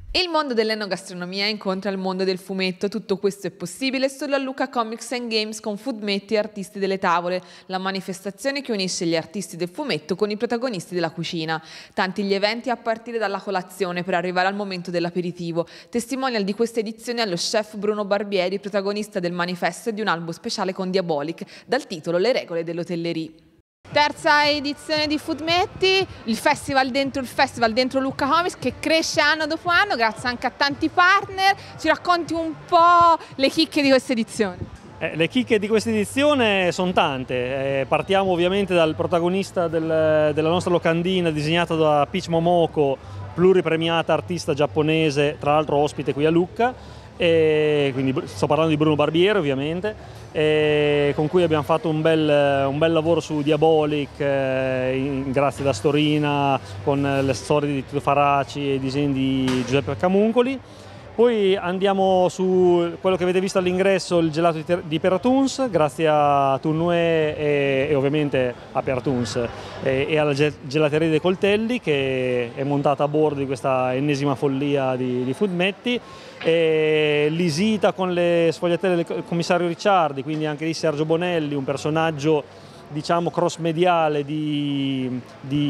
Il mondo dell'enogastronomia incontra il mondo del fumetto. Tutto questo è possibile solo a Lucca Comics and Games con Foodmetti e Artisti delle Tavole, la manifestazione che unisce gli artisti del fumetto con i protagonisti della cucina. Tanti gli eventi a partire dalla colazione per arrivare al momento dell'aperitivo. Testimonial di questa edizione è lo chef Bruno Barbieri, protagonista del manifesto e di un albo speciale con Diabolic, dal titolo Le regole dell'hotellerie. Terza edizione di Foodmetti, il festival dentro Lucca Comics che cresce anno dopo anno grazie anche a tanti partner. Ci racconti un po' le chicche di questa edizione? Le chicche di questa edizione sono tante. Partiamo ovviamente dal protagonista della nostra locandina, disegnato da Peach Momoko, pluripremiata artista giapponese, tra l'altro ospite qui a Lucca. Quindi sto parlando di Bruno Barbieri ovviamente, con cui abbiamo fatto un bel lavoro su Diabolic, grazie da Storina, con le storie di Tito Faraci e i disegni di Giuseppe Camuncoli. Poi andiamo su quello che avete visto all'ingresso, il gelato di Peratuns, grazie a Tournue e ovviamente a Peratuns e alla gelateria dei Coltelli, che è montata a bordo di questa ennesima follia di Foodmetti. L'isita con le sfogliatelle del commissario Ricciardi, quindi anche lì Sergio Bonelli, un personaggio diciamo cross-mediale di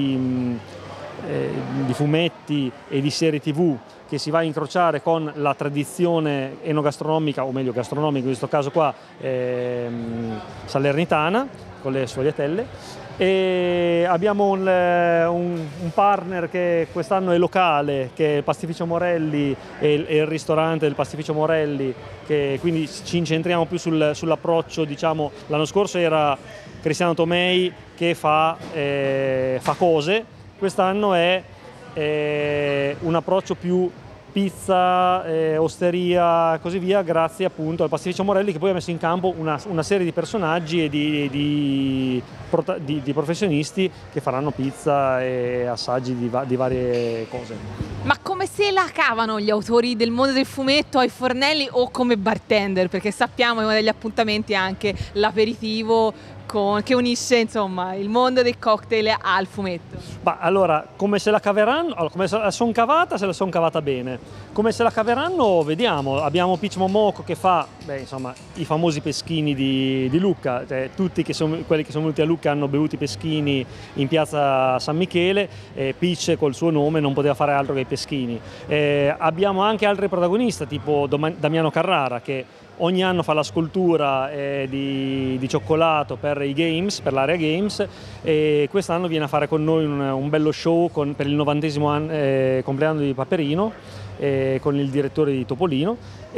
fumetti e di serie TV, che si va a incrociare con la tradizione enogastronomica, o meglio gastronomica in questo caso qua, salernitana, con le sfogliatelle. E abbiamo un partner che quest'anno è locale, che è il Pastificio Morelli e il ristorante del Pastificio Morelli, che quindi ci incentriamo più sull'approccio, diciamo, l'anno scorso era Cristiano Tomei che fa cose, quest'anno è un approccio più pizza, osteria e così via, grazie appunto al Pastificio Morelli, che poi ha messo in campo una serie di personaggi e di professionisti che faranno pizza e assaggi di varie cose. Ma come se la cavano gli autori del mondo del fumetto ai fornelli o come bartender? Perché sappiamo che uno degli appuntamenti è anche l'aperitivo che unisce insomma il mondo dei cocktail al fumetto. Ma allora, come se la caveranno? Allora, come se la son cavata bene. Come se la caveranno, vediamo. Abbiamo Peach Momoko che fa, insomma, i famosi peschini di Lucca. Tutti quelli che sono venuti a Lucca hanno bevuto i peschini in piazza San Michele. Peach col suo nome non poteva fare altro che i peschini. Abbiamo anche altri protagonisti, tipo Damiano Carrara, che ogni anno fa la scultura di cioccolato per i games, per l'area games, e quest'anno viene a fare con noi un bello show per il 90° compleanno di Paperino, con il direttore di Topolino.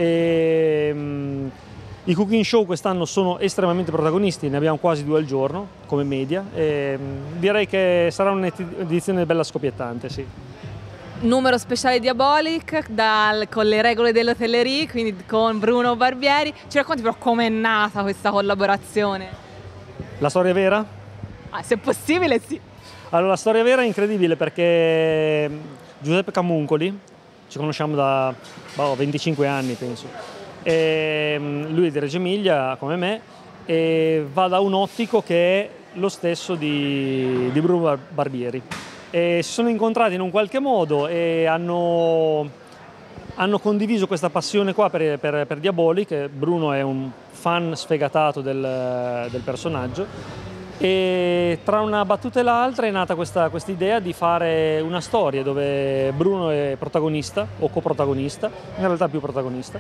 I cooking show quest'anno sono estremamente protagonisti, ne abbiamo quasi 2 al giorno come media. Direi che sarà un'edizione bella scoppiettante, sì. Numero speciale Diabolic con le regole dell'hotellerie, quindi con Bruno Barbieri. Ci racconti però com'è nata questa collaborazione? La storia vera? Se è possibile, sì. Allora, la storia vera è incredibile perché Giuseppe Camuncoli, ci conosciamo da 25 anni penso, lui è di Reggio Emilia come me e va da un ottico che è lo stesso di Bruno Barbieri. Si sono incontrati in un qualche modo e hanno condiviso questa passione qua per Diabolic. Bruno è un fan sfegatato del personaggio e tra una battuta e l'altra è nata questa idea di fare una storia dove Bruno è protagonista o coprotagonista, in realtà più protagonista.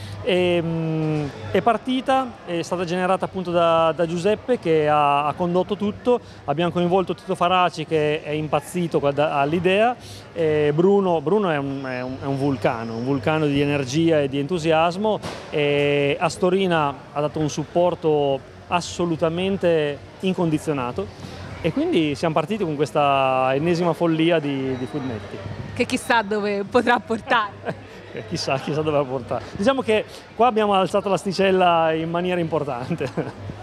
È partita, è stata generata appunto da Giuseppe che ha condotto tutto. Abbiamo coinvolto Tito Faraci che è impazzito all'idea. Bruno è un vulcano di energia e di entusiasmo, e a Storina ha dato un supporto assolutamente incondizionato e quindi siamo partiti con questa ennesima follia di Foodmetti. Che chissà dove potrà portare. Chissà dove va a portare. Diciamo che qua abbiamo alzato l'asticella in maniera importante.